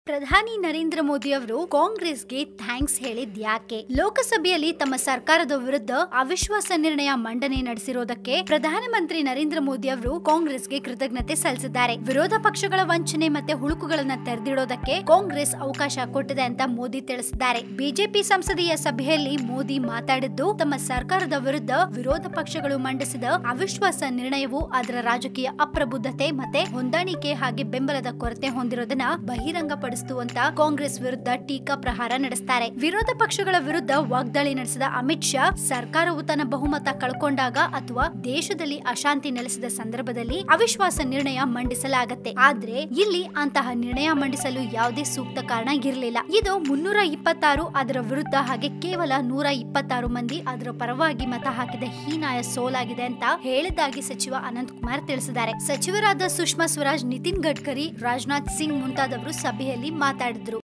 ಪ್ರಧಾನಿ ನರೇಂದ್ರ ಮೋದಿ ಅವರು ಕಾಂಗ್ರೆಸ್ಗೆ ಥ್ಯಾಂಕ್ಸ್ ಹೇಳಿದ್ ಯಾಕೆ? ಲೋಕಸಭೆಯಲ್ಲಿ ತಮ್ಮ ಸರ್ಕಾರದ ವಿರುದ್ಧ ಅವಿಶ್ವಾಸ ನಿರ್ಣಯ ಮಂಡನೆ ನಡೆಸಿರೋದಕ್ಕೆ ಪ್ರಧಾನಮಂತ್ರಿ ನರೇಂದ್ರ ಮೋದಿ ಅವರು ಕಾಂಗ್ರೆಸ್ಗೆ ಕೃತಜ್ಞತೆ ಸಲ್ಲಿಸಿದ್ದಾರೆ. ವಿರೋಧ ಪಕ್ಷಗಳ ವಂಚನೆ ಮತ್ತೆ ಹುಳುಕುಗಳನ್ನ ತೆರೆದಿಡೋದಕ್ಕೆ ಕಾಂಗ್ರೆಸ್ ಅವಕಾಶ ಕೊಟ್ಟಿದೆ ಅಂತ ಮೋದಿ ತಿಳಿಸಿದ್ದಾರೆ. ಬಿಜೆಪಿ ಸಂಸದೀಯ ಸಭೆಯಲ್ಲಿ ಮೋದಿ ಮಾತಾಡಿದ್ದು, ತಮ್ಮ ಸರ್ಕಾರದ ವಿರುದ್ಧ ವಿರೋಧ ಪಕ್ಷಗಳು ಮಂಡಿಸಿದ ಅವಿಶ್ವಾಸ ನಿರ್ಣಯವು ಅದರ ರಾಜಕೀಯ ಅಪ್ರಬುದ್ಧತೆ ಮತ್ತೆ ಹೊಂದಾಣಿಕೆ ಹಾಗೆ ಬೆಂಬಲದ ಕೊರತೆ ಹೊಂದಿರೋದನ್ನ ಬಹಿರಂಗಪಡಿಸಿತು ಅಂತ ಕಾಂಗ್ರೆಸ್ ವಿರುದ್ಧ ಟೀಕಾ ಪ್ರಹಾರ ನಡೆಸುತ್ತಾರೆ. ವಿರೋಧ ಪಕ್ಷಗಳ ವಿರುದ್ಧ ವಾಗ್ದಾಳಿ ನಡೆಸಿದ ಅಮಿತ್ ಶಾ, ಸರ್ಕಾರವು ತನ್ನ ಬಹುಮತ ಕಳ್ಕೊಂಡಾಗ ಅಥವಾ ದೇಶದಲ್ಲಿ ಅಶಾಂತಿ ನೆಲೆಸಿದ ಸಂದರ್ಭದಲ್ಲಿ ಅವಿಶ್ವಾಸ ನಿರ್ಣಯ ಮಂಡಿಸಲಾಗತ್ತೆ. ಆದ್ರೆ ಇಲ್ಲಿ ಅಂತಹ ನಿರ್ಣಯ ಮಂಡಿಸಲು ಯಾವುದೇ ಸೂಕ್ತ ಕಾರಣ ಇರಲಿಲ್ಲ. ಇದು 326 ಅದರ ವಿರುದ್ಧ ಹಾಗೆ ಕೇವಲ 126 ಮಂದಿ ಅದರ ಪರವಾಗಿ ಮತ ಹಾಕಿದ ಹೀನಾಯ ಸೋಲಾಗಿದೆ ಅಂತ ಹೇಳಿದ್ದಾಗಿ ಸಚಿವ ಅನಂತ್ ಕುಮಾರ್ ತಿಳಿಸಿದ್ದಾರೆ. ಸಚಿವರಾದ ಸುಷ್ಮಾ ಸ್ವರಾಜ್, ನಿತಿನ್ ಗಡ್ಕರಿ, ರಾಜನಾಥ್ ಸಿಂಗ್ ಮುಂತಾದವರು ಸಭೆಯಲ್ಲಿ ಮಾತಾಡಿದ್ರು.